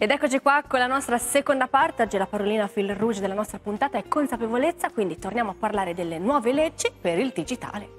Ed eccoci qua con la nostra seconda parte. Oggi la parolina fil rouge della nostra puntata è consapevolezza, quindi torniamo a parlare delle nuove leggi per il digitale.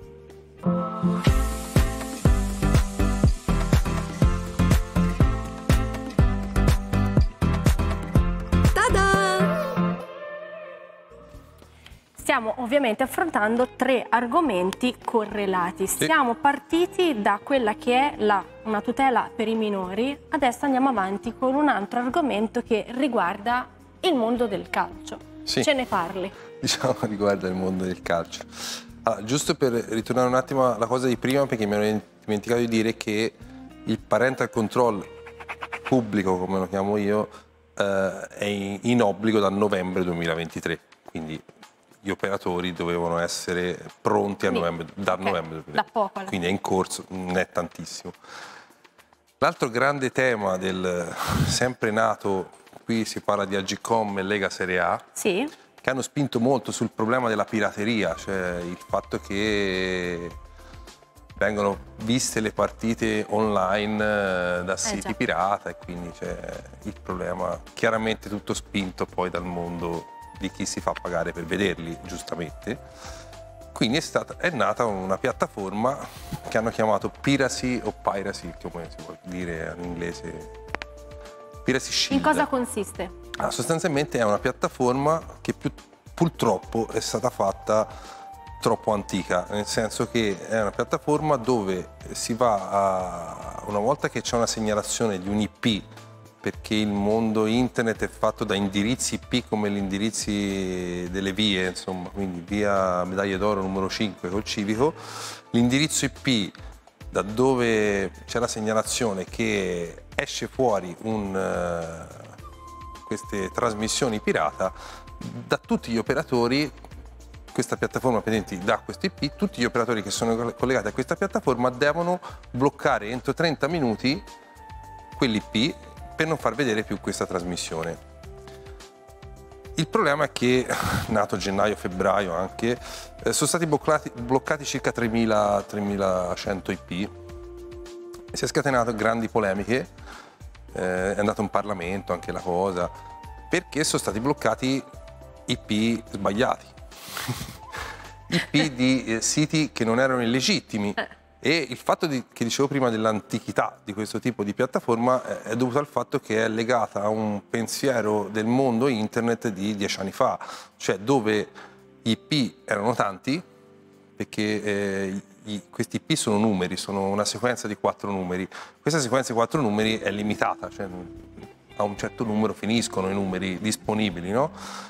Stiamo ovviamente affrontando 3 argomenti correlati. Siamo partiti da quella che è una tutela per i minori, adesso andiamo avanti con un altro argomento che riguarda il mondo del calcio. Sì. Ce ne parli? Diciamo riguarda il mondo del calcio. Allora, giusto per ritornare un attimo alla cosa di prima, perché mi ero dimenticato di dire che il parental control pubblico, come lo chiamo io, è in obbligo dal novembre 2023, quindi gli operatori dovevano essere pronti dal novembre 2023. Da poco, quindi è in corso, non è tantissimo. L'altro grande tema del sempre nato, qui si parla di Agcom e Lega Serie A, sì, che hanno spinto molto sul problema della pirateria, cioè il fatto che vengono viste le partite online da siti pirata, e quindi c'è il problema chiaramente tutto spinto poi dal mondo di chi si fa pagare per vederli, giustamente. Quindi è nata una piattaforma che hanno chiamato Piracy o Piracy, come si può dire in inglese, Piracy Shield. In cosa consiste? Sostanzialmente è una piattaforma che purtroppo è stata fatta troppo antica, nel senso che è una piattaforma dove si va una volta che c'è una segnalazione di un IP, perché il mondo internet è fatto da indirizzi IP come gli indirizzi delle vie, insomma, quindi via Medaglie d'Oro numero 5 col civico, l'indirizzo IP da dove c'è la segnalazione che esce fuori queste trasmissioni pirata, da tutti gli operatori, questa piattaforma presenti da questo IP, tutti gli operatori che sono collegati a questa piattaforma devono bloccare entro 30 minuti quell'IP per non far vedere più questa trasmissione. Il problema è che, nato gennaio-febbraio anche, sono stati bloccati circa 3.100 IP, e si è scatenato grandi polemiche, è andato in Parlamento anche la cosa, perché sono stati bloccati IP sbagliati, IP di siti che non erano illegittimi. E il fatto che dicevo prima dell'antichità di questo tipo di piattaforma è dovuto al fatto che è legata a un pensiero del mondo internet di 10 anni fa, cioè dove gli IP erano tanti, perché questi IP sono numeri, sono una sequenza di 4 numeri. Questa sequenza di 4 numeri è limitata, cioè a un certo numero finiscono i numeri disponibili, no?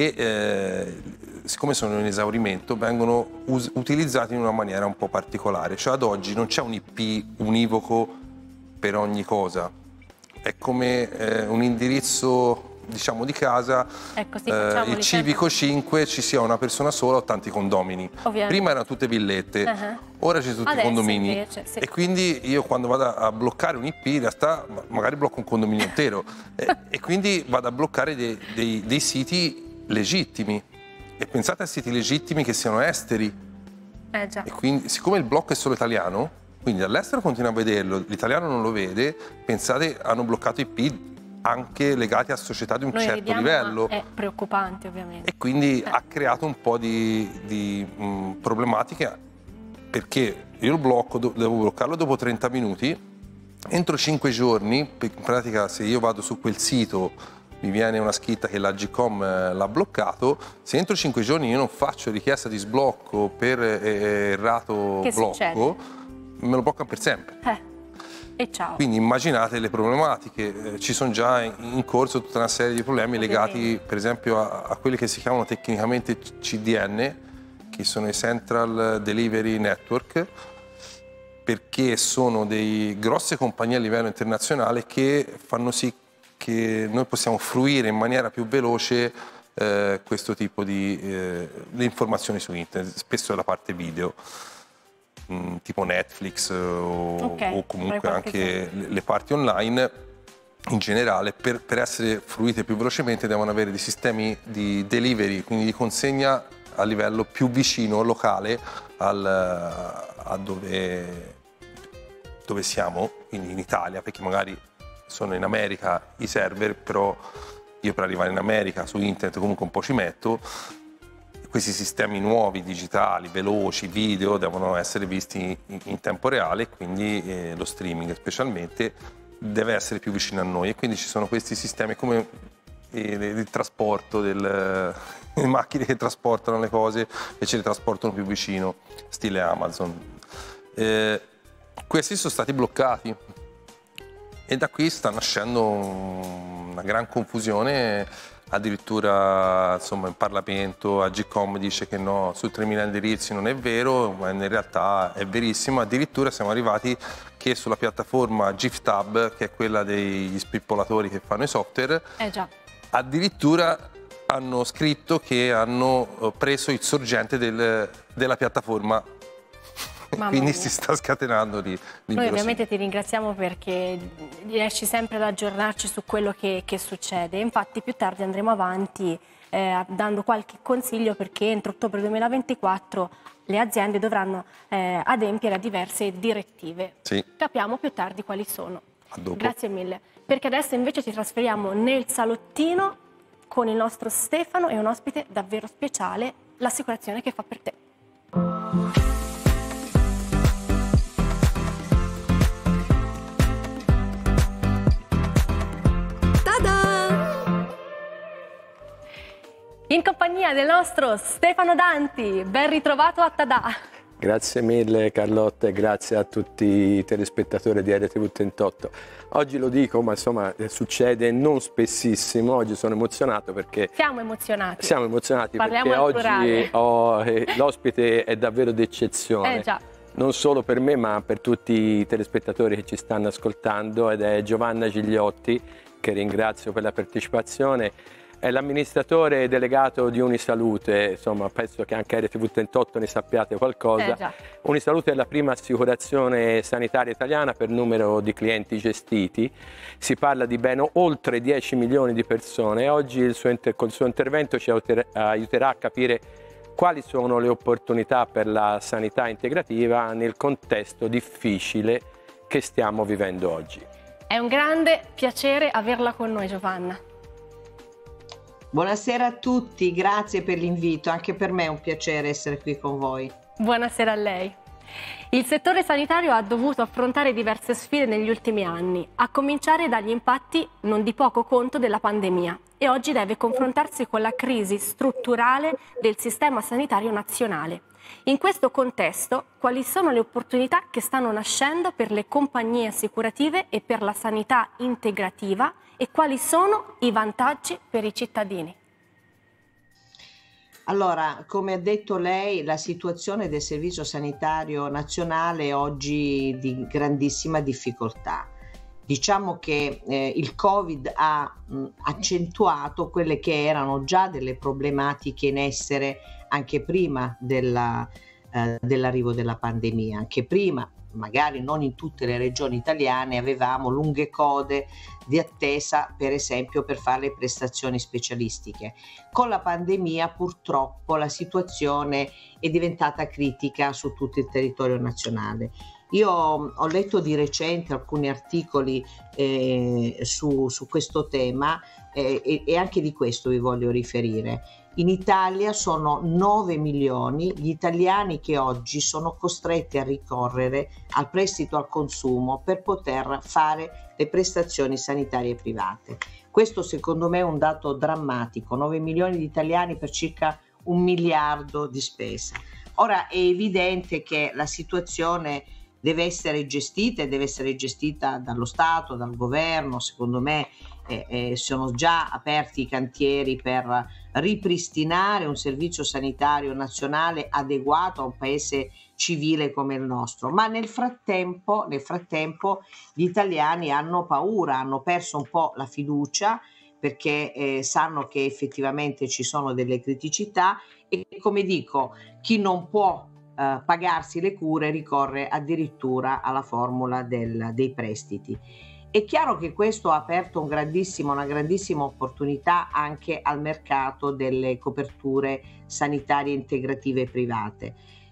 E siccome sono in esaurimento vengono utilizzati in una maniera un po' particolare, cioè ad oggi non c'è un IP univoco per ogni cosa, è come un indirizzo, diciamo, di casa, ecco, sì, il civico 5 ci sia una persona sola o tanti condomini. Ovviamente. Prima erano tutte villette, ora ci sono tutti i condomini, invece, sì. E quindi io quando vado a bloccare un IP in realtà magari blocco un condominio intero e quindi vado a bloccare dei siti legittimi, e pensate a siti legittimi che siano esteri, già. e quindi siccome il blocco è solo italiano, quindi all'estero continua a vederlo, l'italiano non lo vede, pensate, hanno bloccato IP anche legati a società di un certo livello. È preoccupante, ovviamente. E quindi ha creato un po' di problematiche, perché io il blocco, devo bloccarlo dopo 30 minuti, entro 5 giorni, in pratica se io vado su quel sito mi viene una scritta che l'Agcom l'ha bloccato, se entro 5 giorni io non faccio richiesta di sblocco per errato blocco, me lo bloccano per sempre. E ciao. Quindi immaginate le problematiche, ci sono già in corso tutta una serie di problemi legati per esempio a quelli che si chiamano tecnicamente CDN, che sono i Central Delivery Network, perché sono dei grosse compagnie a livello internazionale che fanno sì che noi possiamo fruire in maniera più veloce questo tipo di informazioni su internet, spesso la parte video, tipo Netflix o comunque anche le parti online in generale, per essere fruite più velocemente devono avere dei sistemi di delivery, quindi di consegna a livello più vicino, locale, a dove siamo, quindi in Italia, perché magari sono in America i server, però io per arrivare in America su internet comunque un po' ci metto. Questi sistemi nuovi, digitali, veloci, video, devono essere visti in tempo reale, quindi lo streaming specialmente deve essere più vicino a noi, e quindi ci sono questi sistemi come il trasporto, le macchine che trasportano le cose e ce le trasportano più vicino, stile Amazon. Questi sono stati bloccati e da qui sta nascendo una gran confusione. Addirittura insomma, in Parlamento Agcom dice che no, su 3.000 indirizzi non è vero, ma in realtà è verissimo. Addirittura siamo arrivati che sulla piattaforma GIFTab, che è quella degli spippolatori che fanno i software, addirittura hanno scritto che hanno preso il sorgente della piattaforma. Quindi si sta scatenando lì. Noi ovviamente ti ringraziamo perché riesci sempre ad aggiornarci su quello che succede. Infatti più tardi andremo avanti dando qualche consiglio, perché entro ottobre 2024 le aziende dovranno adempiere a diverse direttive. Sì. Capiamo più tardi quali sono. A dopo. Grazie mille. Perché adesso invece ci trasferiamo nel salottino con il nostro Stefano e un ospite davvero speciale, l'assicurazione che fa per te. In compagnia del nostro Stefano Danti, ben ritrovato a Tadà. Grazie mille Carlotta e grazie a tutti i telespettatori di RTV38. Oggi lo dico, ma insomma succede non spessissimo, oggi sono emozionato perché... Siamo emozionati. Siamo emozionati Parliamo perché oggi l'ospite è davvero d'eccezione. Già. Non solo per me ma per tutti i telespettatori che ci stanno ascoltando, ed è Giovanna Gigliotti, che ringrazio per la partecipazione. È l'amministratore delegato di Unisalute, insomma penso che anche a RTV38 ne sappiate qualcosa. Unisalute è la prima assicurazione sanitaria italiana per numero di clienti gestiti, si parla di ben oltre 10 milioni di persone e oggi col suo intervento ci aiuterà a capire quali sono le opportunità per la sanità integrativa nel contesto difficile che stiamo vivendo oggi. È un grande piacere averla con noi, Giovanna. Buonasera a tutti, grazie per l'invito, anche per me è un piacere essere qui con voi. Buonasera a lei. Il settore sanitario ha dovuto affrontare diverse sfide negli ultimi anni, a cominciare dagli impatti non di poco conto della pandemia, e oggi deve confrontarsi con la crisi strutturale del sistema sanitario nazionale. In questo contesto, quali sono le opportunità che stanno nascendo per le compagnie assicurative e per la sanità integrativa, e quali sono i vantaggi per i cittadini? Allora, come ha detto lei, la situazione del Servizio Sanitario Nazionale è oggi di grandissima difficoltà. Diciamo che il Covid ha accentuato quelle che erano già delle problematiche in essere anche prima dell'arrivo della pandemia. Anche prima, magari non in tutte le regioni italiane, avevamo lunghe code di attesa, per esempio per fare le prestazioni specialistiche. Con la pandemia purtroppo la situazione è diventata critica su tutto il territorio nazionale. Io ho letto di recente alcuni articoli su questo tema e anche di questo vi voglio riferire. In Italia sono 9 milioni gli italiani che oggi sono costretti a ricorrere al prestito al consumo per poter fare le prestazioni sanitarie private. Questo secondo me è un dato drammatico, 9 milioni di italiani per circa 1 miliardo di spesa. Ora è evidente che la situazione deve essere gestita e deve essere gestita dallo Stato, dal governo. Secondo me sono già aperti i cantieri per ripristinare un servizio sanitario nazionale adeguato a un paese civile come il nostro. Ma nel frattempo gli italiani hanno paura, hanno perso un po' la fiducia perché sanno che effettivamente ci sono delle criticità e, come dico, chi non può pagarsi le cure ricorre addirittura alla formula dei prestiti. È chiaro che questo ha aperto una grandissima opportunità anche al mercato delle coperture sanitarie integrative private.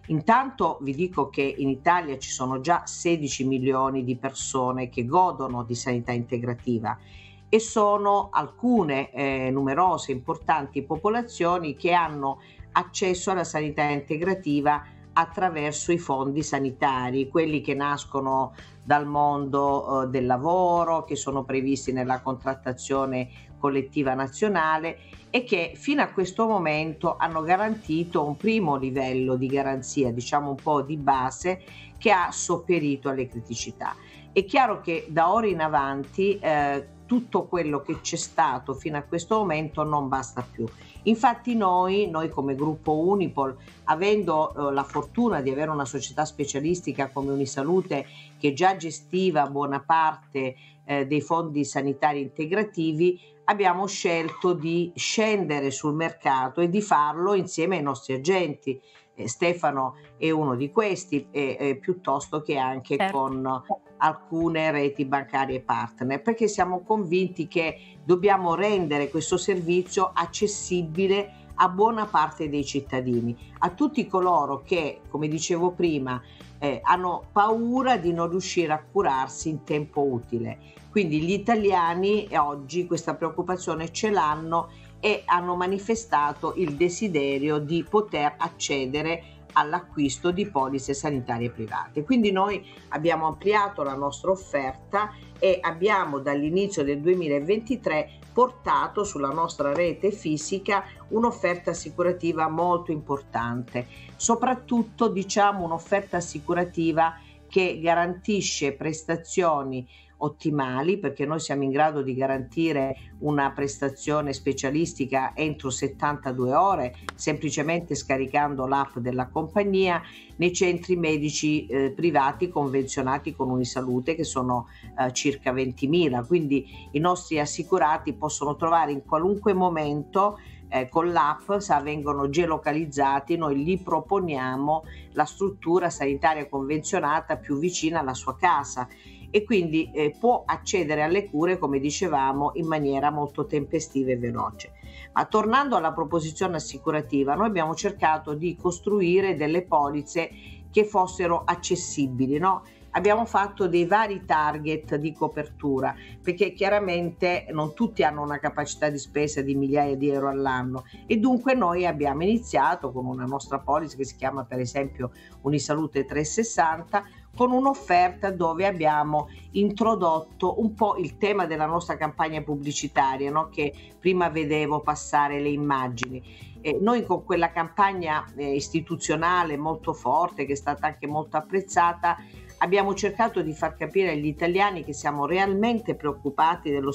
Intanto vi dico che in Italia ci sono già 16 milioni di persone che godono di sanità integrativa e sono alcune numerose, importanti popolazioni che hanno accesso alla sanità integrativa attraverso i fondi sanitari, quelli che nascono dal mondo del lavoro, che sono previsti nella contrattazione collettiva nazionale e che fino a questo momento hanno garantito un primo livello di garanzia, diciamo un po' di base, che ha sopperito alle criticità. È chiaro che da ora in avanti tutto quello che c'è stato fino a questo momento non basta più. Infatti noi come gruppo Unipol, avendo la fortuna di avere una società specialistica come Unisalute che già gestiva buona parte dei fondi sanitari integrativi, abbiamo scelto di scendere sul mercato e di farlo insieme ai nostri agenti. Stefano è uno di questi, piuttosto che anche con alcune reti bancarie partner, perché siamo convinti che dobbiamo rendere questo servizio accessibile a buona parte dei cittadini, a tutti coloro che, come dicevo prima, hanno paura di non riuscire a curarsi in tempo utile. Quindi gli italiani oggi questa preoccupazione ce l'hanno e hanno manifestato il desiderio di poter accedere all'acquisto di polizze sanitarie private. Quindi noi abbiamo ampliato la nostra offerta e abbiamo dall'inizio del 2023 portato sulla nostra rete fisica un'offerta assicurativa molto importante, soprattutto diciamo un'offerta assicurativa che garantisce prestazioni ottimali, perché noi siamo in grado di garantire una prestazione specialistica entro 72 ore, semplicemente scaricando l'app della compagnia, nei centri medici privati convenzionati con Unisalute, che sono circa 20.000. Quindi i nostri assicurati possono trovare in qualunque momento con l'app, se vengono geolocalizzati, noi gli proponiamo la struttura sanitaria convenzionata più vicina alla sua casa e quindi può accedere alle cure, come dicevamo, in maniera molto tempestiva e veloce. Ma tornando alla proposizione assicurativa, noi abbiamo cercato di costruire delle polizze che fossero accessibili, no? Abbiamo fatto dei vari target di copertura, perché chiaramente non tutti hanno una capacità di spesa di migliaia di euro all'anno e dunque noi abbiamo iniziato con una nostra polizza che si chiama per esempio Unisalute 360, con un'offerta dove abbiamo introdotto un po' il tema della nostra campagna pubblicitaria, no? Che prima vedevo passare le immagini. Noi con quella campagna istituzionale molto forte, che è stata anche molto apprezzata, abbiamo cercato di far capire agli italiani che siamo realmente preoccupati del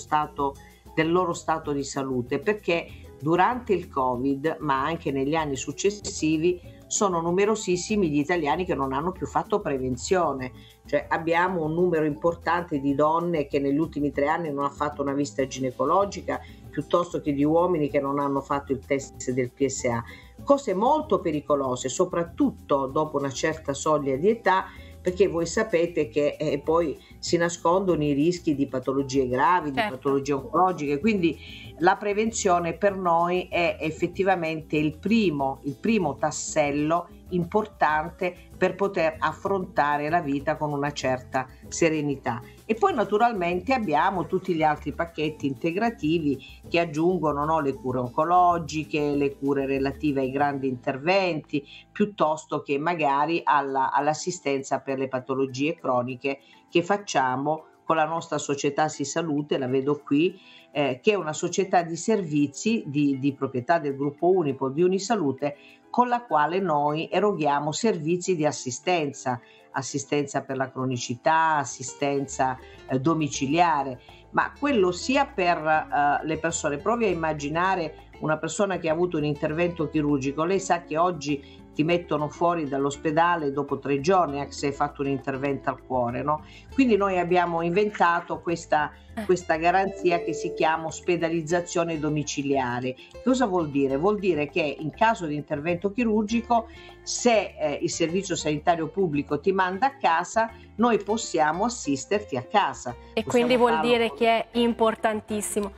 loro stato di salute, perché durante il Covid, ma anche negli anni successivi, sono numerosissimi gli italiani che non hanno più fatto prevenzione. Cioè abbiamo un numero importante di donne che negli ultimi 3 anni non hanno fatto una visita ginecologica, piuttosto che di uomini che non hanno fatto il test del PSA. Cose molto pericolose, soprattutto dopo una certa soglia di età, perché voi sapete che poi si nascondono i rischi di patologie gravi, di patologie oncologiche, quindi la prevenzione per noi è effettivamente il primo tassello importante per poter affrontare la vita con una certa serenità. E poi naturalmente abbiamo tutti gli altri pacchetti integrativi che aggiungono, no, le cure oncologiche, le cure relative ai grandi interventi, piuttosto che magari all'assistenza per le patologie croniche che facciamo con la nostra società Sisalute, la vedo qui, che è una società di servizi di proprietà del gruppo Unipol di Unisalute, con la quale noi eroghiamo servizi di assistenza per la cronicità, assistenza domiciliare, ma quello sia per le persone. Provi a immaginare una persona che ha avuto un intervento chirurgico. Lei sa che oggi ti mettono fuori dall'ospedale dopo 3 giorni se hai fatto un intervento al cuore, no? Quindi noi abbiamo inventato questa garanzia che si chiama ospedalizzazione domiciliare. Cosa vuol dire? Vuol dire che in caso di intervento chirurgico, se il servizio sanitario pubblico ti manda a casa, noi possiamo assisterti a casa. E quindi vuol dire che è importantissimo.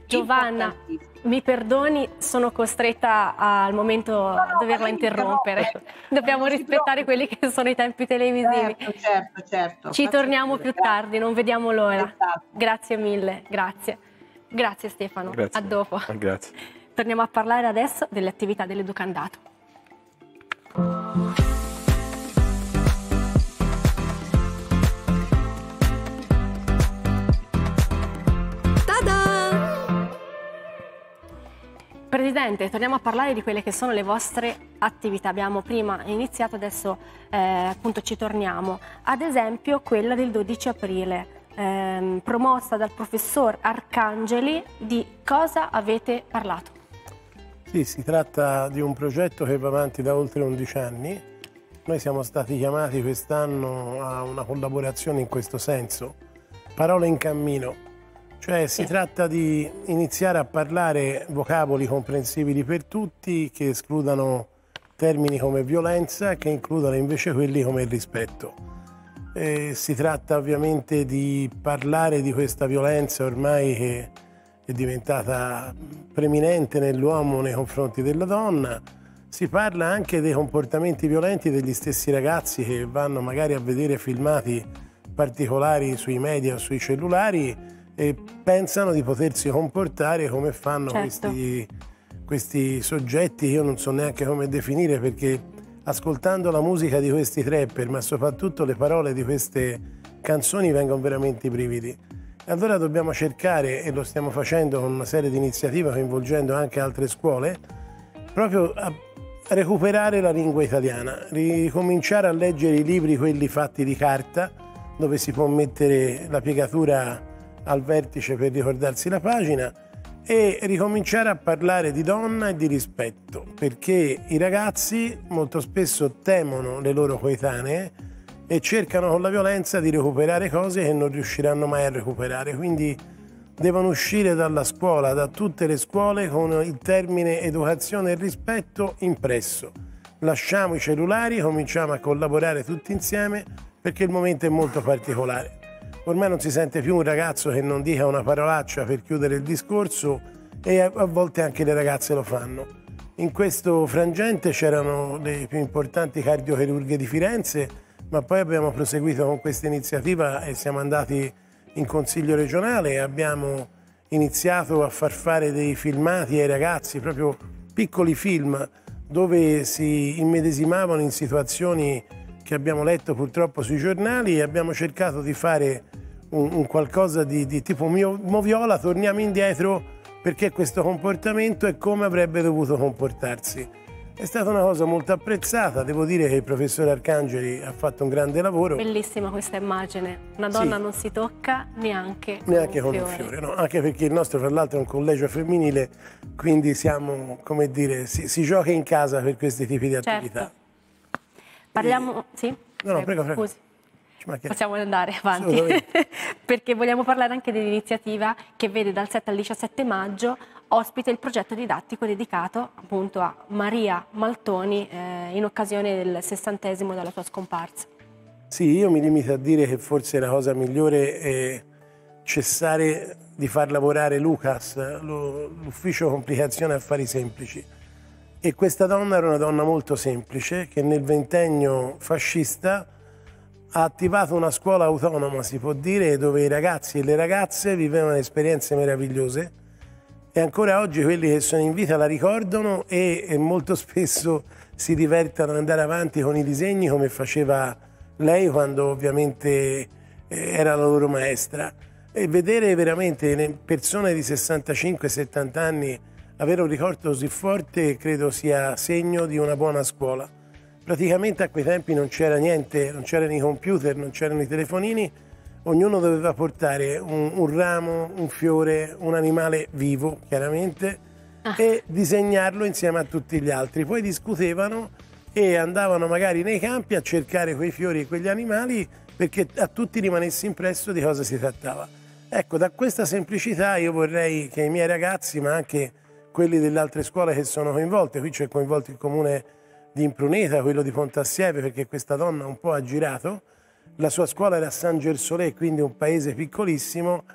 Giovanna, mi perdoni, sono costretta al momento a doverla interrompere. Dobbiamo rispettare quelli che sono i tempi televisivi. Certo. Ci torniamo più tardi, non vediamo l'ora. Grazie mille, grazie. Grazie Stefano, Grazie. a dopo. Grazie. Torniamo a parlare adesso delle attività dell'educandato. Presidente, torniamo a parlare di quelle che sono le vostre attività. Abbiamo prima iniziato, adesso appunto ci torniamo. Ad esempio quella del 12 aprile, promossa dal professor Arcangeli. Di cosa avete parlato? Sì, si tratta di un progetto che va avanti da oltre 11 anni. Noi siamo stati chiamati quest'anno a una collaborazione in questo senso. Parole in cammino. Cioè si tratta di iniziare a parlare vocaboli comprensibili per tutti, che escludano termini come violenza, che includano invece quelli come il rispetto. Si tratta ovviamente di parlare di questa violenza ormai che è diventata preminente nell'uomo nei confronti della donna. Si parla anche dei comportamenti violenti degli stessi ragazzi che vanno magari a vedere filmati particolari sui media o sui cellulari e pensano di potersi comportare come fanno questi soggetti che io non so neanche come definire, perché ascoltando la musica di questi trapper, ma soprattutto le parole di queste canzoni, vengono veramente i brividi. E allora dobbiamo cercare, e lo stiamo facendo con una serie di iniziative coinvolgendo anche altre scuole, proprio a recuperare la lingua italiana, ricominciare a leggere i libri, quelli fatti di carta, dove si può mettere la piegatura al vertice per ricordarsi la pagina, e ricominciare a parlare di donna e di rispetto, perché i ragazzi molto spesso temono le loro coetanee e cercano con la violenza di recuperare cose che non riusciranno mai a recuperare. Quindi devono uscire dalla scuola, da tutte le scuole, con il termine educazione e rispetto impresso. Lasciamo i cellulari, cominciamo a collaborare tutti insieme, perché il momento è molto particolare. Ormai non si sente più un ragazzo che non dica una parolaccia per chiudere il discorso, e a volte anche le ragazze lo fanno. In questo frangente c'erano le più importanti cardiochirurghe di Firenze, ma poi abbiamo proseguito con questa iniziativa e siamo andati in Consiglio regionale e abbiamo iniziato a far fare dei filmati ai ragazzi, proprio piccoli film, dove si immedesimavano in situazioni che abbiamo letto purtroppo sui giornali, e abbiamo cercato di fare un qualcosa di tipo Moviola, torniamo indietro, perché questo comportamento è come avrebbe dovuto comportarsi. È stata una cosa molto apprezzata, devo dire che il professor Arcangeli ha fatto un grande lavoro. Bellissima questa immagine, una donna non si tocca neanche con un fiore, no? Anche perché il nostro fra l'altro è un collegio femminile, quindi siamo, come dire, si gioca in casa per questi tipi di attività. Certo. Parliamo, sì? No, prego. Scusi. Possiamo andare avanti, perché vogliamo parlare anche dell'iniziativa che vede dal 7 al 17 maggio ospite il progetto didattico dedicato appunto a Maria Maltoni in occasione del 60° della sua scomparsa. Sì, io mi limito a dire che forse la cosa migliore è cessare di far lavorare Lucas, l'ufficio complicazione affari semplici. E questa donna era una donna molto semplice che nel ventennio fascista ha attivato una scuola autonoma, si può dire, dove i ragazzi e le ragazze vivevano esperienze meravigliose, e ancora oggi quelli che sono in vita la ricordano e molto spesso si divertono ad andare avanti con i disegni come faceva lei quando ovviamente era la loro maestra. E vedere veramente persone di 65-70 anni avere un ricordo così forte credo sia segno di una buona scuola. Praticamente a quei tempi non c'era niente, non c'erano i computer, non c'erano i telefonini, ognuno doveva portare un ramo, un fiore, un animale vivo chiaramente, e disegnarlo insieme a tutti gli altri. Poi discutevano e andavano magari nei campi a cercare quei fiori e quegli animali perché a tutti rimanesse impresso di cosa si trattava. Ecco, da questa semplicità io vorrei che i miei ragazzi, ma anche quelli delle altre scuole che sono coinvolte, qui c'è coinvolto il comune di Impruneta, quello di Pontassieve, perché questa donna un po' ha girato, la sua scuola era a San Gersolè, quindi un paese piccolissimo,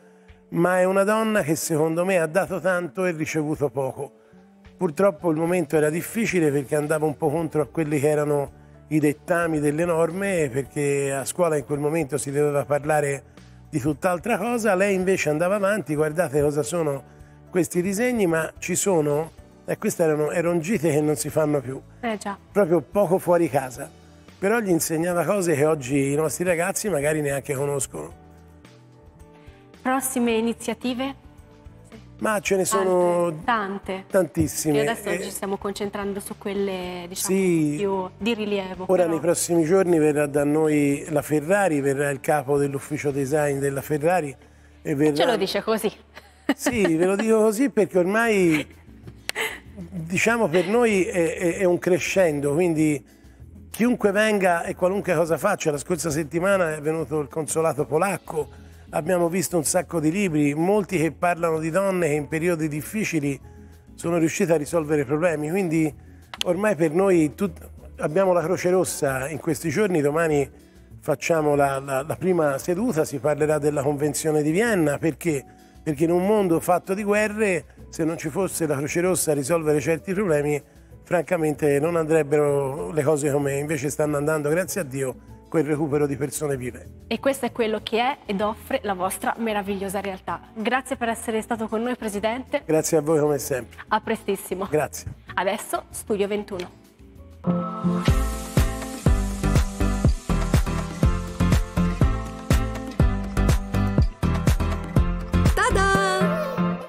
ma è una donna che secondo me ha dato tanto e ricevuto poco. Purtroppo il momento era difficile perché andava un po' contro a quelli che erano i dettami delle norme, perché a scuola in quel momento si doveva parlare di tutt'altra cosa. Lei invece andava avanti, guardate cosa sono questi disegni, ma ci sono, e queste erano gite che non si fanno più, Già. proprio poco fuori casa, però gli insegnava cose che oggi i nostri ragazzi magari neanche conoscono. Prossime iniziative? Ma ce ne sono tantissime. E adesso ci stiamo concentrando su quelle, diciamo, sì, più di rilievo. Ora nei prossimi giorni verrà da noi la Ferrari, verrà il capo dell'ufficio design della Ferrari e verrà... Ce lo dice così. Sì, ve lo dico così perché ormai, diciamo, per noi è un crescendo, quindi chiunque venga e qualunque cosa faccia. La scorsa settimana è venuto il consolato polacco, abbiamo visto un sacco di libri, molti che parlano di donne che in periodi difficili sono riuscite a risolvere problemi, quindi ormai per noi abbiamo la Croce Rossa in questi giorni. Domani facciamo la prima seduta, si parlerà della Convenzione di Vienna, perché in un mondo fatto di guerre, se non ci fosse la Croce Rossa a risolvere certi problemi, francamente non andrebbero le cose come invece stanno andando, grazie a Dio, quel recupero di persone vive. E questo è quello che è ed offre la vostra meravigliosa realtà. Grazie per essere stato con noi, Presidente. Grazie a voi come sempre. A prestissimo. Grazie. Adesso Studio 21. Ta-da!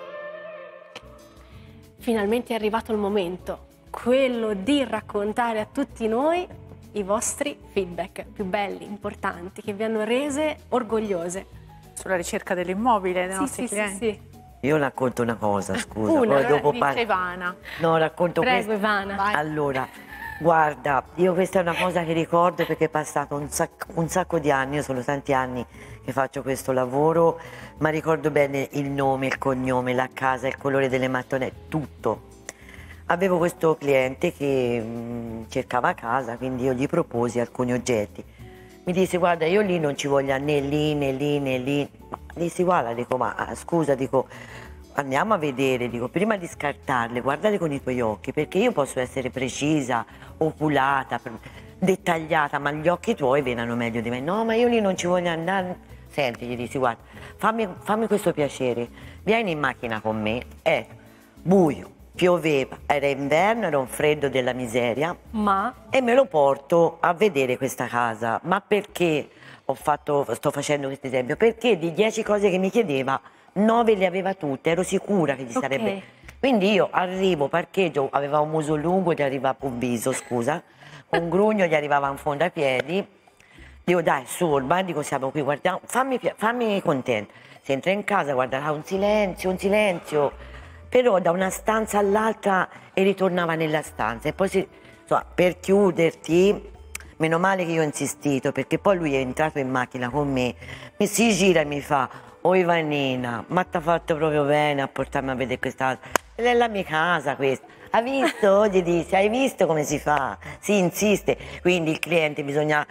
Finalmente è arrivato il momento, quello di raccontare a tutti noi i vostri feedback più belli, importanti, che vi hanno rese orgogliose. Sulla ricerca dell'immobile dei nostri clienti. Sì. Io racconto una cosa, scusa. Poi dopo dice Ivana. No, racconto Prego, questo. Ivana. Vai. Allora, guarda, io questa è una cosa che ricordo perché è passato un sacco di anni, io sono tanti anni che faccio questo lavoro, ma ricordo bene il nome, il cognome, la casa, il colore delle mattonelle, tutto. Avevo questo cliente che cercava casa, quindi io gli proposi alcuni oggetti. Mi disse: guarda, io lì non ci voglio né lì né lì né lì. Ma dissi: guarda, dico, ma scusa, dico, andiamo a vedere, dico, prima di scartarle, guardale con i tuoi occhi, perché io posso essere precisa, oculata, dettagliata, ma gli occhi tuoi vedano meglio di me. No, ma io lì non ci voglio andare. Senti, gli dissi: guarda, fammi questo piacere, vieni in macchina con me, è buio, pioveva, era inverno, era un freddo della miseria, e me lo porto a vedere questa casa. Ma perché sto facendo questo esempio? Perché di 10 cose che mi chiedeva, 9 le aveva tutte, ero sicura che gli sarebbe. Quindi io arrivo, parcheggio, aveva un muso lungo, gli arrivava un viso, scusa, un grugno gli arrivava in fondo ai piedi. Dico: dai, su, ormai, dico, siamo qui, guardiamo, fammi contento. Si entra in casa, guarda, un silenzio. Però da una stanza all'altra e ritornava nella stanza. E poi, insomma, per chiuderti, meno male che io ho insistito, perché poi lui è entrato in macchina con me, mi si gira e mi fa: oh Ivanina, ma t'ha fatto proprio bene a portarmi a vedere questa casa. Ed è la mia casa questa. Hai visto? Gli disse: hai visto come si fa? Si insiste. Quindi il cliente,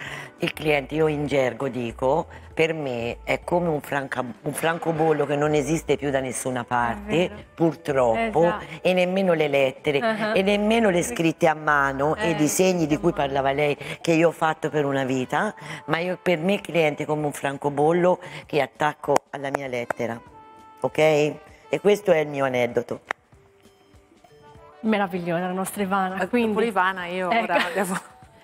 io in gergo dico, per me è come un francobollo che non esiste più da nessuna parte, purtroppo, e nemmeno le lettere, e nemmeno le scritte a mano e i disegni di cui parlava lei, che io ho fatto per una vita, ma per me il cliente è come un francobollo che attacco alla mia lettera, ok? E questo è il mio aneddoto. Meravigliosa la nostra Ivana. Quindi Ivana, io ora devo...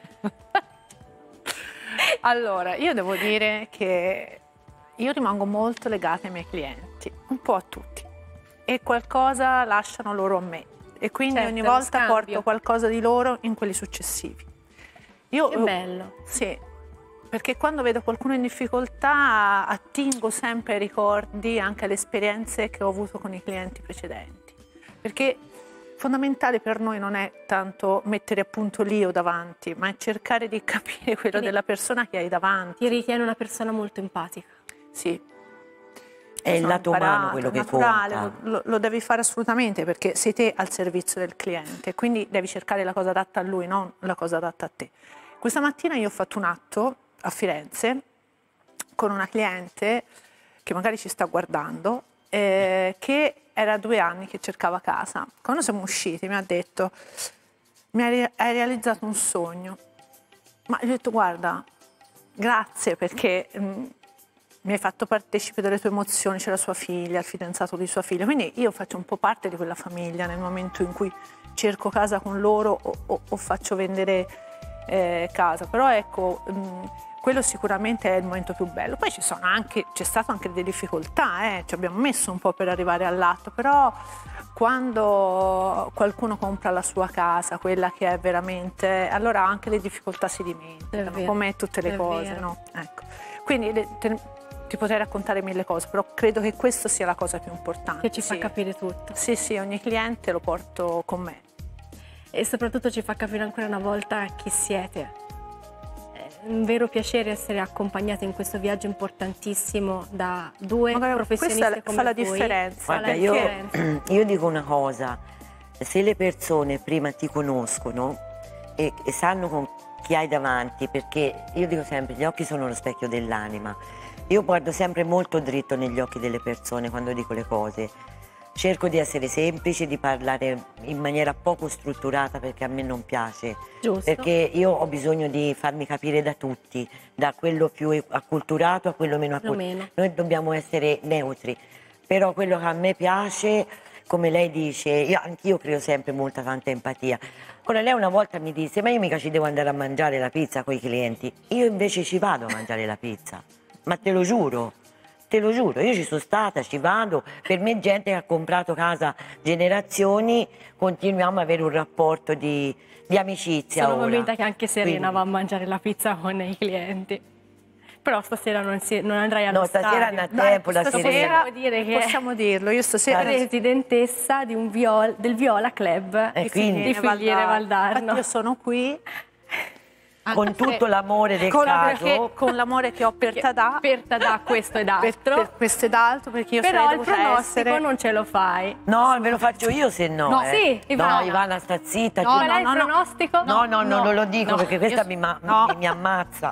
Allora, io devo dire che io rimango molto legata ai miei clienti, un po' a tutti, e qualcosa lasciano loro a me, e quindi ogni volta porto qualcosa di loro in quelli successivi. Che bello. Sì, perché quando vedo qualcuno in difficoltà attingo sempre ai ricordi, anche alle esperienze che ho avuto con i clienti precedenti, perché fondamentale per noi non è tanto mettere appunto lì o davanti, ma è cercare di capire quello della persona che hai davanti. Ti ritiene una persona molto empatica. Sì. È il lato umano quello che conta. Lo devi fare assolutamente, perché sei te al servizio del cliente, quindi devi cercare la cosa adatta a lui, non la cosa adatta a te. Questa mattina io ho fatto un atto a Firenze con una cliente che magari ci sta guardando, che era 2 anni che cercava casa. Quando siamo usciti mi ha detto: hai realizzato un sogno. Ma gli ho detto: guarda, grazie perché mi hai fatto partecipe delle tue emozioni, c'è la sua figlia, il fidanzato di sua figlia, quindi io faccio un po' parte di quella famiglia nel momento in cui cerco casa con loro o faccio vendere casa, però ecco, quello sicuramente è il momento più bello. Poi c'è stato anche delle difficoltà, ci abbiamo messo un po' per arrivare all'atto, però quando qualcuno compra la sua casa, quella che è veramente, allora anche le difficoltà si dimenticano, come tutte le cose, no? Ecco. Quindi ti potrei raccontare 1000 cose, però credo che questa sia la cosa più importante. Che ci fa capire tutto. Sì, ogni cliente lo porto con me. E soprattutto ci fa capire ancora una volta chi siete. È un vero piacere essere accompagnati in questo viaggio importantissimo da 2 professionisti come fa la voi. differenza. Guarda, io dico una cosa: se le persone prima ti conoscono e sanno con chi hai davanti, perché io dico sempre, gli occhi sono lo specchio dell'anima. Io guardo sempre molto dritto negli occhi delle persone quando dico le cose. Cerco di essere semplice, di parlare in maniera poco strutturata, perché a me non piace. Giusto. Perché io ho bisogno di farmi capire da tutti, da quello più acculturato a quello meno acculturato. Noi dobbiamo essere neutri. Però quello che a me piace, come lei dice, anch'io creo sempre tanta empatia. Ora lei una volta mi disse: ma io mica ci devo andare a mangiare la pizza con i clienti. Io invece ci vado a mangiare la pizza. Ma te lo giuro, io ci sono stata, ci vado. Per me gente che ha comprato casa generazioni, continuiamo ad avere un rapporto di amicizia. Sono convinta che anche Serena va a mangiare la pizza con i clienti. Però stasera non andrai allo stadio. No, stasera non ha tempo, la Serena. Possiamo dirlo, io stasera presidentessa del Viola Club di Filiere Valdarno. Infatti io sono qui con tutto l'amore del caso, con l'amore che ho per Tadà, questo ed altro, per questo ed altro, perché io però il pronostico non ce lo fai. No, ve lo faccio io, se no. No, sì, Ivana. No, Ivana, sta zitta. No, il pronostico? No, non lo dico, perché questa mi ammazza.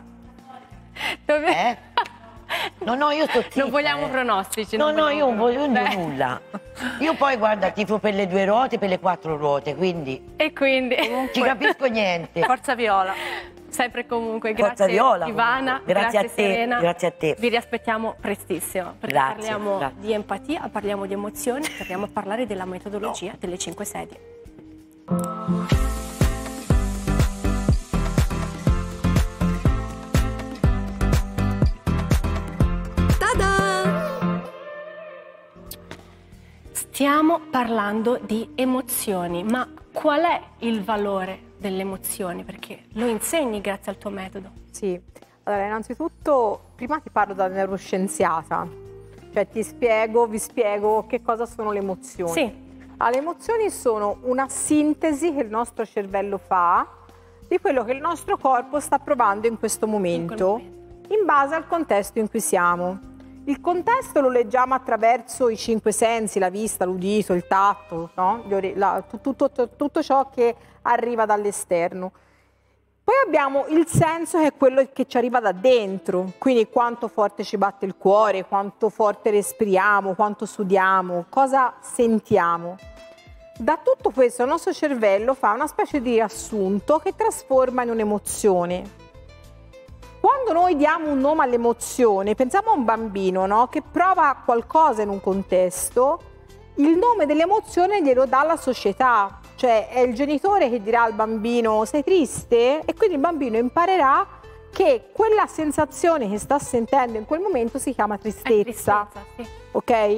No, io sto zitta. Non vogliamo pronostici. No, io non voglio nulla. Io poi, guarda, tifo per le 2 ruote, per le 4 ruote, quindi... E quindi? Non ci capisco niente. Forza Viola. Sempre e comunque, Forza grazie Viola, Ivana, grazie a te, Serena. Grazie a te. Vi riaspettiamo prestissimo, perché parliamo di empatia, parliamo di emozioni, torniamo a parlare della metodologia delle 5 sedie. Stiamo parlando di emozioni, ma qual è il valore delle emozioni? Perché lo insegni grazie al tuo metodo. Sì, allora innanzitutto prima ti parlo da neuroscienziata, cioè vi spiego che cosa sono le emozioni. Sì. Le emozioni sono una sintesi che il nostro cervello fa di quello che il nostro corpo sta provando in questo momento, in base al contesto in cui siamo. Il contesto lo leggiamo attraverso i 5 sensi, la vista, l'udito, il tatto, no? Tutto ciò che arriva dall'esterno. Poi abbiamo il senso, che è quello che ci arriva da dentro, quindi quanto forte ci batte il cuore, quanto forte respiriamo, quanto sudiamo, cosa sentiamo. Da tutto questo il nostro cervello fa una specie di riassunto che trasforma in un'emozione. Quando noi diamo un nome all'emozione, pensiamo a un bambino, no? Che prova qualcosa in un contesto, il nome dell'emozione glielo dà la società, cioè è il genitore che dirà al bambino: sei triste? E quindi il bambino imparerà che quella sensazione che sta sentendo in quel momento si chiama tristezza. Sì. Ok?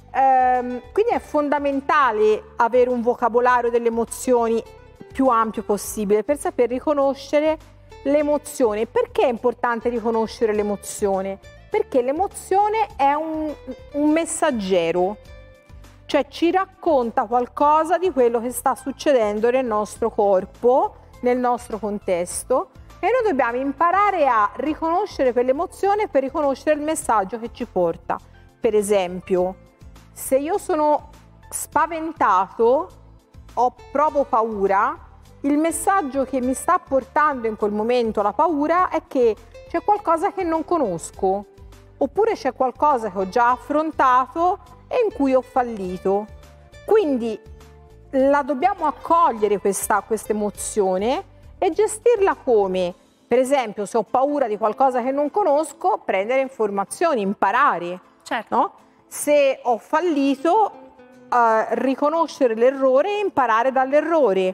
Quindi è fondamentale avere un vocabolario delle emozioni più ampio possibile per saper riconoscere l'emozione. Perché è importante riconoscere l'emozione? Perché l'emozione è un messaggero, cioè ci racconta qualcosa di quello che sta succedendo nel nostro corpo, nel nostro contesto, e noi dobbiamo imparare a riconoscere quell'emozione per riconoscere il messaggio che ci porta. Per esempio, se io sono spaventato, provo paura, il messaggio che mi sta portando in quel momento la paura è che c'è qualcosa che non conosco, oppure c'è qualcosa che ho già affrontato e in cui ho fallito. Quindi la dobbiamo accogliere questa emozione e gestirla come, per esempio, se ho paura di qualcosa che non conosco, prendere informazioni, imparare. Certo. No? Se ho fallito, riconoscere l'errore e imparare dall'errore.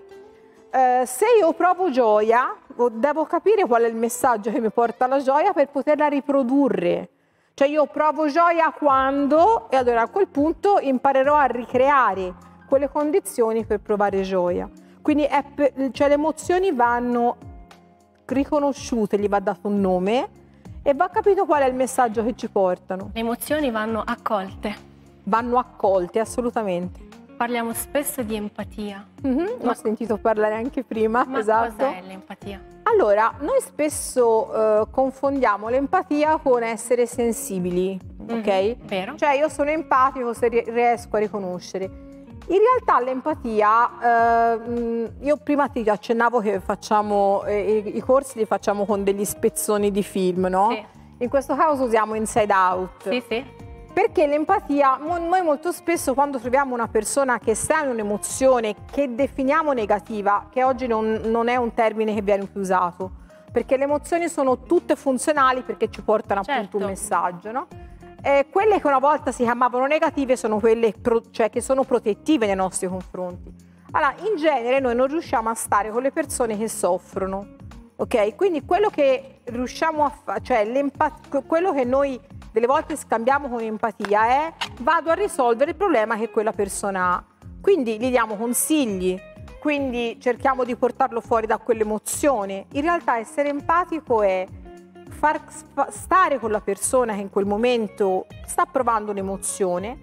Se io provo gioia, devo capire qual è il messaggio che mi porta alla gioia per poterla riprodurre. Cioè io provo gioia quando, e allora a quel punto imparerò a ricreare quelle condizioni per provare gioia. Quindi cioè, le emozioni vanno riconosciute, gli va dato un nome e va capito qual è il messaggio che ci portano. Le emozioni vanno accolte. Vanno accolte, assolutamente. Parliamo spesso di empatia. Ho sentito parlare anche prima, Ma esatto. cos'è l'empatia? Allora, noi spesso confondiamo l'empatia con essere sensibili, ok? Vero. Cioè io sono empatico se riesco a riconoscere. In realtà l'empatia, io prima ti accennavo che facciamo, i corsi li facciamo con degli spezzoni di film, no? Sì. In questo caso usiamo Inside Out. Sì, sì. Perché l'empatia, noi molto spesso quando troviamo una persona che sta in un'emozione che definiamo negativa, che oggi non è un termine che viene più usato, perché le emozioni sono tutte funzionali perché ci portano appunto un messaggio, no? Quelle che una volta si chiamavano negative sono quelle cioè che sono protettive nei nostri confronti. Allora, in genere noi non riusciamo a stare con le persone che soffrono, ok? Quindi quello che riusciamo a fare, cioè quello che noi delle volte scambiamo con empatia è vado a risolvere il problema che quella persona ha. Quindi gli diamo consigli, quindi cerchiamo di portarlo fuori da quell'emozione. In realtà essere empatico è far stare con la persona che in quel momento sta provando un'emozione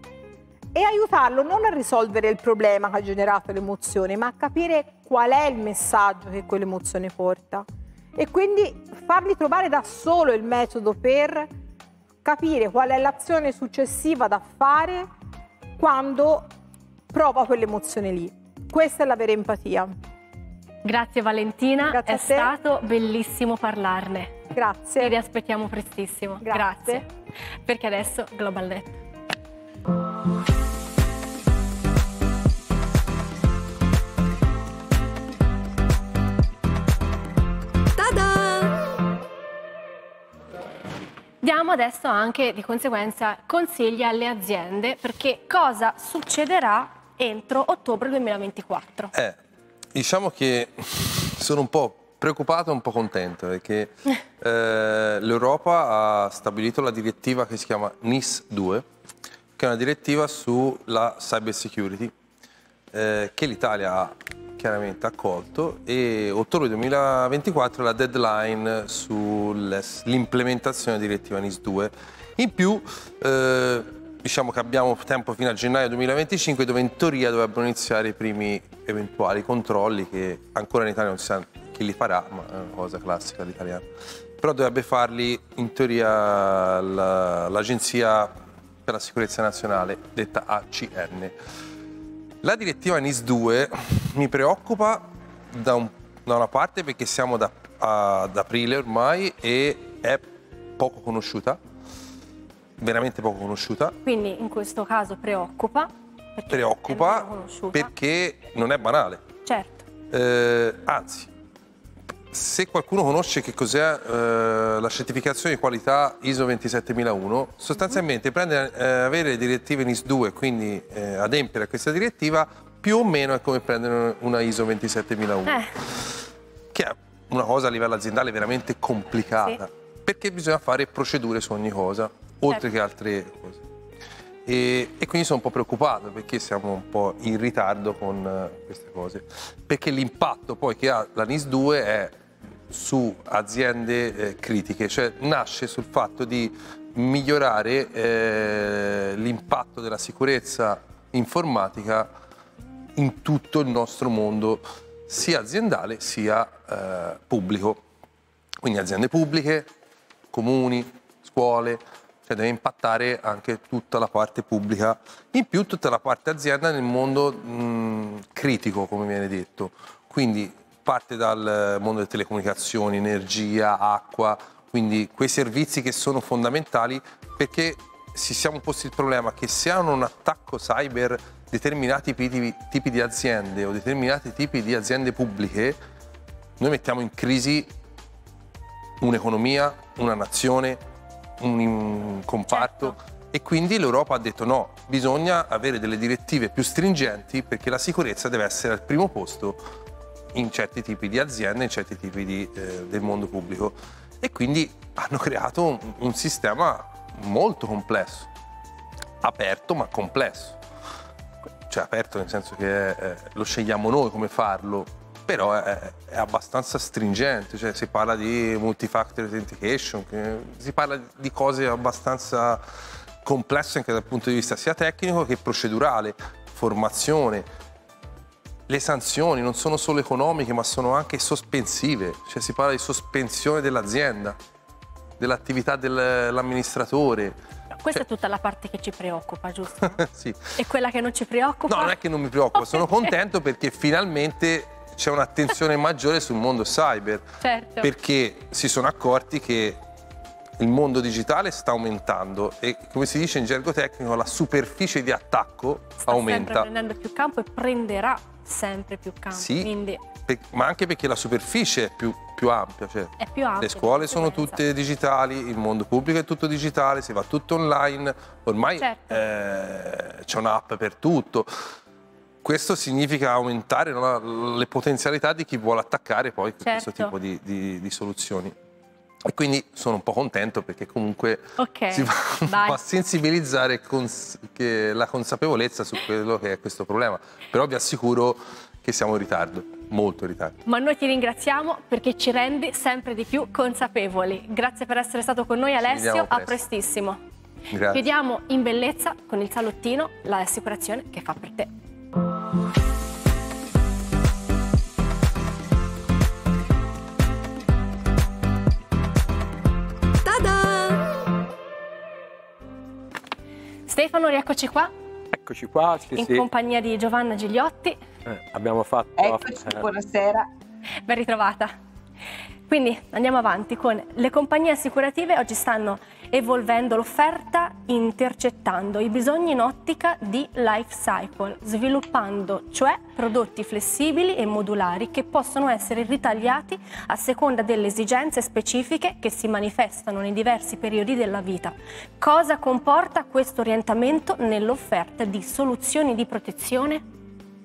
e aiutarlo non a risolvere il problema che ha generato l'emozione, ma a capire qual è il messaggio che quell'emozione porta. E quindi fargli trovare da solo il metodo per capire qual è l'azione successiva da fare quando prova quell'emozione lì. Questa è la vera empatia. Grazie Valentina, Grazie è a te. stato bellissimo parlarne. Grazie. Ti riaspettiamo prestissimo. Grazie. Perché adesso Global Net. Diamo adesso anche di conseguenza consigli alle aziende perché cosa succederà entro ottobre 2024. Diciamo che sono un po' preoccupato e un po' contento perché l'Europa ha stabilito la direttiva che si chiama NIS 2, che è una direttiva sulla cyber security che l'Italia ha chiaramente accolto e ottobre 2024 è la deadline sull'implementazione della direttiva NIS 2. In più diciamo che abbiamo tempo fino a gennaio 2025 dove in teoria dovrebbero iniziare i primi eventuali controlli che ancora in Italia non si sa chi li farà, ma è una cosa classica dell'italiano. Però dovrebbe farli in teoria l'Agenzia per la Sicurezza Nazionale, detta ACN. La direttiva NIS 2 mi preoccupa da una parte perché siamo ad aprile ormai e è poco conosciuta, veramente poco conosciuta. Quindi in questo caso preoccupa perché non è banale. Certo. Anzi, se qualcuno conosce che cos'è la certificazione di qualità ISO 27001, sostanzialmente avere le direttive NIS 2, quindi adempiere a questa direttiva, più o meno è come prendere una ISO 27001, che è una cosa a livello aziendale veramente complicata, perché bisogna fare procedure su ogni cosa, oltre che altre cose. E quindi sono un po' preoccupato perché siamo un po' in ritardo con queste cose, perché l'impatto poi che ha la NIS 2 è su aziende critiche, cioè nasce sul fatto di migliorare l'impatto della sicurezza informatica in tutto il nostro mondo, sia aziendale sia pubblico. Quindi aziende pubbliche, comuni, scuole, cioè deve impattare anche tutta la parte pubblica, in più tutta la parte azienda nel mondo critico, come viene detto. Quindi parte dal mondo delle telecomunicazioni, energia, acqua, quindi quei servizi che sono fondamentali perché ci siamo posti il problema che se hanno un attacco cyber determinati tipi di aziende o determinati tipi di aziende pubbliche, noi mettiamo in crisi un'economia, una nazione, un comparto. Certo. E quindi l'Europa ha detto no, bisogna avere delle direttive più stringenti perché la sicurezza deve essere al primo posto in certi tipi di aziende, in certi tipi del mondo pubblico. E quindi hanno creato un sistema molto complesso, aperto ma complesso. Cioè aperto nel senso che lo scegliamo noi come farlo, però è abbastanza stringente, cioè si parla di multi-factor authentication, si parla di cose abbastanza complesse anche dal punto di vista sia tecnico che procedurale, formazione. Le sanzioni non sono solo economiche ma sono anche sospensive, cioè si parla di sospensione dell'azienda, dell'attività dell'amministratore. Questa è tutta la parte che ci preoccupa, giusto? Sì. E quella che non ci preoccupa? No, non è che non mi preoccupa, sono contento perché finalmente c'è un'attenzione maggiore sul mondo cyber, Certo. perché si sono accorti che il mondo digitale sta aumentando e, come si dice in gergo tecnico, la superficie di attacco Sta aumenta. sempre prendendo più campo e prenderà sempre più campo. Sì, Quindi ma anche perché la superficie è più ampia, cioè è più ampia. le scuole di sono conseguenza. tutte digitali, il mondo pubblico è tutto digitale, si va tutto online, ormai Certo. c'è un'app per tutto. Questo significa aumentare, no, le potenzialità di chi vuole attaccare poi questo Certo. tipo di soluzioni. E quindi sono un po' contento perché comunque Ok, si va un dai. po' a sensibilizzare la consapevolezza su quello che è questo problema. Però vi assicuro che siamo in ritardo, molto in ritardo. Ma noi ti ringraziamo perché ci rendi sempre di più consapevoli. Grazie per essere stato con noi, Alessio. vediamo A presto. prestissimo. Grazie. Chiudiamo in bellezza con il salottino, l'assicurazione che fa per te. Stefano, rieccoci qua Eccoci qua, sì, in sì. compagnia di Giovanna Gigliotti. Abbiamo fatto... Eccoci, buonasera. Ben ritrovata. Quindi andiamo avanti con le compagnie assicurative. Oggi stanno evolvendo l'offerta, intercettando i bisogni in ottica di life cycle, sviluppando cioè prodotti flessibili e modulari che possono essere ritagliati a seconda delle esigenze specifiche che si manifestano nei diversi periodi della vita. Cosa comporta questo orientamento nell'offerta di soluzioni di protezione?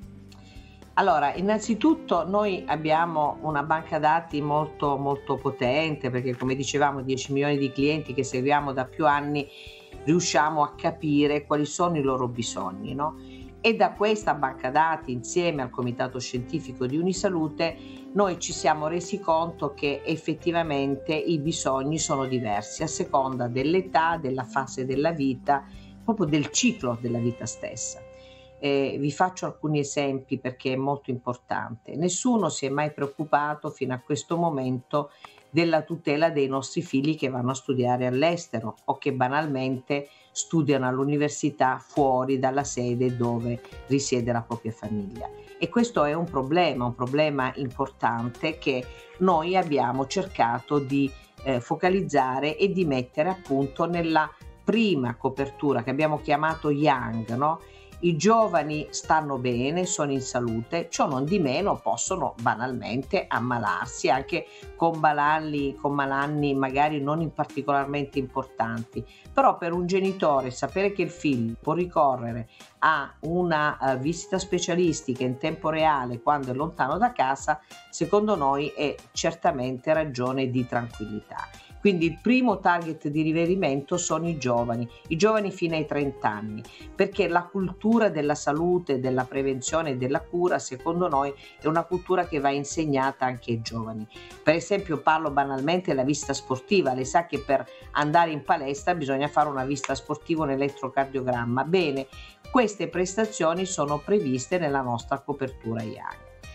Allora, innanzitutto noi abbiamo una banca dati molto molto potente perché, come dicevamo, 10 milioni di clienti che seguiamo da più anni, riusciamo a capire quali sono i loro bisogni, no? E da questa banca dati, insieme al comitato scientifico di Unisalute, noi ci siamo resi conto che effettivamente i bisogni sono diversi a seconda dell'età, della fase della vita, proprio del ciclo della vita stessa. Vi faccio alcuni esempi perché è molto importante. Nessuno si è mai preoccupato fino a questo momento della tutela dei nostri figli che vanno a studiare all'estero o che banalmente studiano all'università fuori dalla sede dove risiede la propria famiglia. E questo è un problema importante che noi abbiamo cercato di focalizzare e di mettere appunto nella prima copertura che abbiamo chiamato Young, no? I giovani stanno bene, sono in salute, ciò non di meno possono banalmente ammalarsi anche con malanni magari non particolarmente importanti, però per un genitore sapere che il figlio può ricorrere a una visita specialistica in tempo reale quando è lontano da casa, secondo noi è certamente ragione di tranquillità. Quindi il primo target di riferimento sono i giovani fino ai 30 anni, perché la cultura della salute, della prevenzione e della cura, secondo noi, è una cultura che va insegnata anche ai giovani. Per esempio, parlo banalmente della visita sportiva. Lei sa che per andare in palestra bisogna fare una visita sportiva, un elettrocardiogramma. Bene, queste prestazioni sono previste nella nostra copertura Young.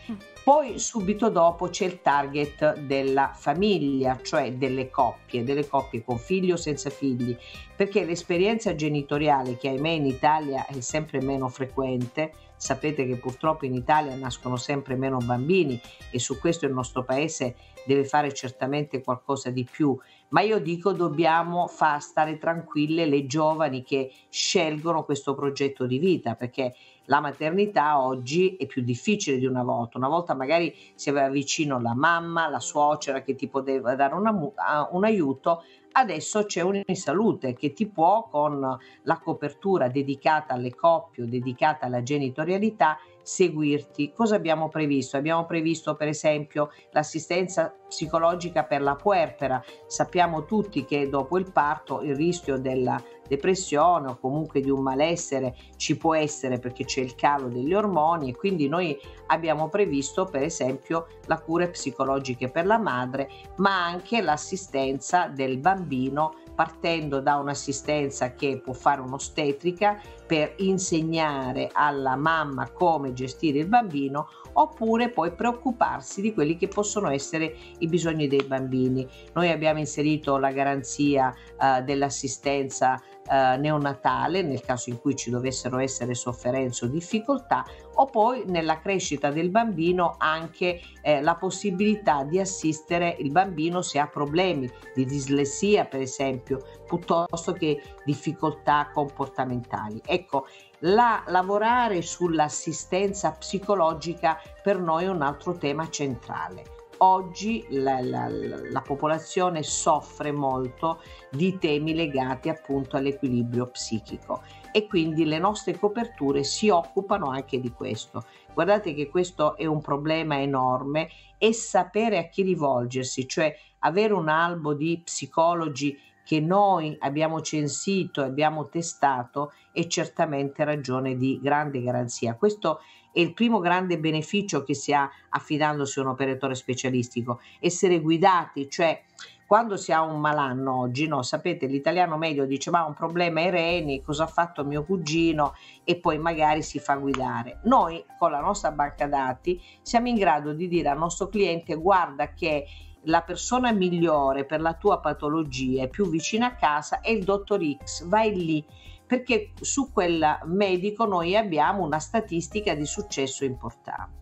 Poi subito dopo c'è il target della famiglia, cioè delle coppie con figli o senza figli, perché l'esperienza genitoriale, che ahimè in Italia è sempre meno frequente, sapete che purtroppo in Italia nascono sempre meno bambini e su questo il nostro paese deve fare certamente qualcosa di più, ma io dico dobbiamo far stare tranquille le giovani che scelgono questo progetto di vita, perché la maternità oggi è più difficile di una volta magari si aveva vicino la mamma, la suocera che ti poteva dare un aiuto, adesso c'è Unisalute che ti può, con la copertura dedicata alle coppie o dedicata alla genitorialità, seguirti. Cosa abbiamo previsto? Abbiamo previsto per esempio l'assistenza psicologica per la puerpera. Sappiamo tutti che dopo il parto il rischio della depressione o comunque di un malessere ci può essere perché c'è il calo degli ormoni, e quindi noi abbiamo previsto per esempio la cure psicologiche per la madre, ma anche l'assistenza del bambino, partendo da un'assistenza che può fare un'ostetrica per insegnare alla mamma come gestire il bambino, oppure poi preoccuparsi di quelli che possono essere i bisogni dei bambini. Noi abbiamo inserito la garanzia dell'assistenza neonatale nel caso in cui ci dovessero essere sofferenze o difficoltà, o poi nella crescita del bambino anche la possibilità di assistere il bambino se ha problemi di dislessia per esempio, piuttosto che difficoltà comportamentali. Ecco, lavorare sull'assistenza psicologica per noi è un altro tema centrale. Oggi la popolazione soffre molto di temi legati appunto all'equilibrio psichico e quindi le nostre coperture si occupano anche di questo. Guardate che questo è un problema enorme, e sapere a chi rivolgersi, cioè avere un albo di psicologi che noi abbiamo censito e abbiamo testato, è certamente ragione di grande garanzia. Questo è il primo grande beneficio che si ha affidandosi a un operatore specialistico, essere guidati, cioè quando si ha un malanno oggi, no, sapete, l'italiano medio dice ma un problema ai reni, cosa ha fatto mio cugino, e poi magari si fa guidare. Noi con la nostra banca dati siamo in grado di dire al nostro cliente: guarda che la persona migliore per la tua patologia è più vicina a casa, è il dottor X, vai lì, perché su quel medico noi abbiamo una statistica di successo importante.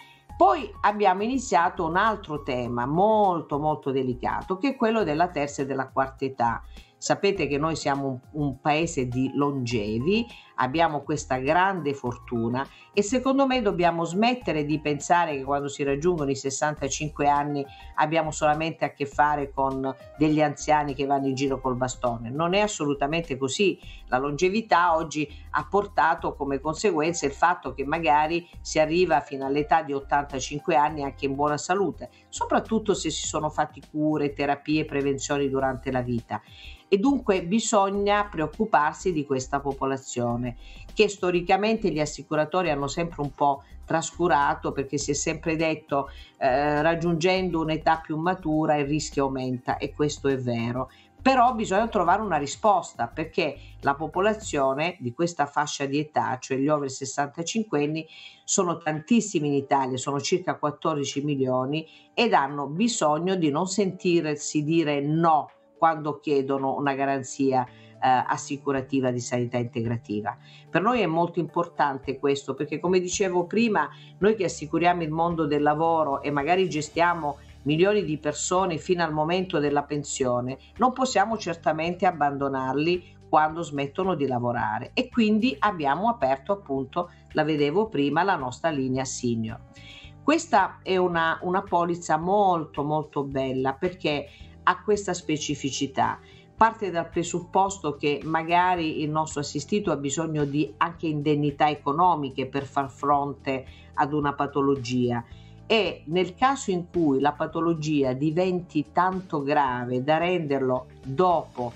Poi abbiamo iniziato un altro tema molto molto delicato, che è quello della terza e della quarta età. Sapete che noi siamo un paese di longevi, abbiamo questa grande fortuna, e secondo me dobbiamo smettere di pensare che quando si raggiungono i 65 anni abbiamo solamente a che fare con degli anziani che vanno in giro col bastone. Non è assolutamente così. La longevità oggi ha portato come conseguenza il fatto che magari si arriva fino all'età di 85 anni anche in buona salute, soprattutto se si sono fatti cure, terapie, prevenzioni durante la vita. E dunque bisogna preoccuparsi di questa popolazione che storicamente gli assicuratori hanno sempre un po' trascurato, perché si è sempre detto raggiungendo un'età più matura il rischio aumenta, e questo è vero. Però bisogna trovare una risposta, perché la popolazione di questa fascia di età, cioè gli over 65 anni, sono tantissimi in Italia, sono circa 14 milioni, ed hanno bisogno di non sentirsi dire no quando chiedono una garanzia assicurativa di sanità integrativa. Per noi è molto importante questo, perché come dicevo prima, noi che assicuriamo il mondo del lavoro e magari gestiamo milioni di persone fino al momento della pensione, non possiamo certamente abbandonarli quando smettono di lavorare, e quindi abbiamo aperto, appunto, la vedevo prima, la nostra linea senior. Questa è una polizza molto molto bella, perché ha questa specificità. Parte dal presupposto che magari il nostro assistito ha bisogno di anche indennità economiche per far fronte ad una patologia, e nel caso in cui la patologia diventi tanto grave da renderlo, dopo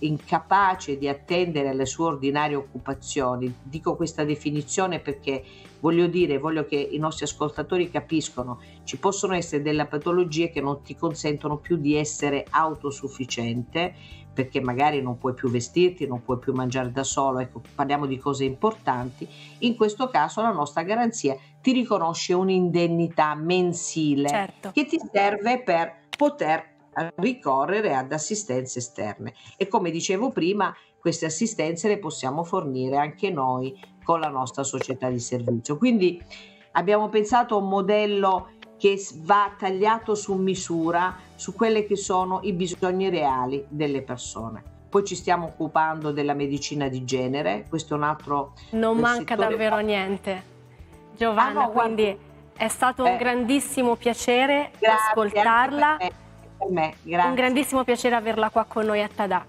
incapace di attendere alle sue ordinarie occupazioni. Dico questa definizione perché voglio che i nostri ascoltatori capiscono, ci possono essere delle patologie che non ti consentono più di essere autosufficiente, perché magari non puoi più vestirti, non puoi più mangiare da solo, ecco, parliamo di cose importanti. In questo caso la nostra garanzia ti riconosce un'indennità mensile, certo, che ti serve per poter ricorrere ad assistenze esterne, e come dicevo prima queste assistenze le possiamo fornire anche noi con la nostra società di servizio. Quindi abbiamo pensato a un modello che va tagliato su misura su quelli che sono i bisogni reali delle persone. Poi ci stiamo occupando della medicina di genere, questo è un altro non manca settore. Davvero niente, Giovanna, quindi è stato un grandissimo piacere ascoltarla, per me, grazie. un grandissimo piacere averla qua con noi a Tadà.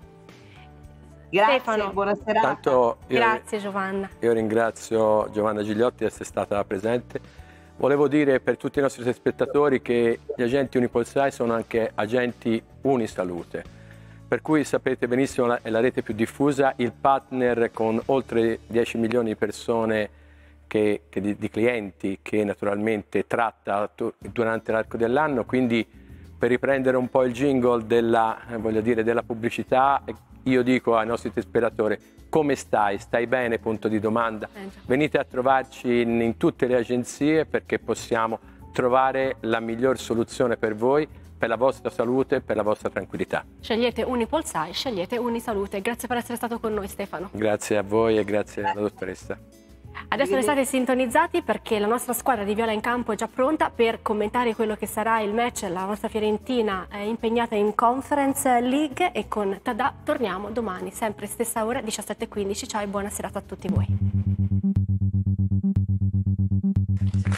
Grazie, Stefano, buona serata. Grazie Giovanna. Io ringrazio Giovanna Gigliotti di essere stata presente. Volevo dire per tutti i nostri telespettatori che gli agenti Unipolsai sono anche agenti Unisalute, per cui sapete benissimo è la rete più diffusa, il partner con oltre 10 milioni di persone, di clienti che naturalmente tratta durante l'arco dell'anno. Quindi per riprendere un po' il jingle della pubblicità, io dico ai nostri telespettatori: come stai? Stai bene? Punto di domanda. Venite a trovarci in tutte le agenzie, perché possiamo trovare la miglior soluzione per voi, per la vostra salute, per la vostra tranquillità. Scegliete Unipolsai, scegliete Unisalute. Grazie per essere stato con noi, Stefano. Grazie a voi e grazie alla dottoressa. Adesso restate sintonizzati, perché la nostra squadra di Viola in Campo è già pronta per commentare quello che sarà il match. La nostra Fiorentina è impegnata in Conference League, e con Tadà torniamo domani, sempre stessa ora, 17:15. Ciao e buona serata a tutti voi.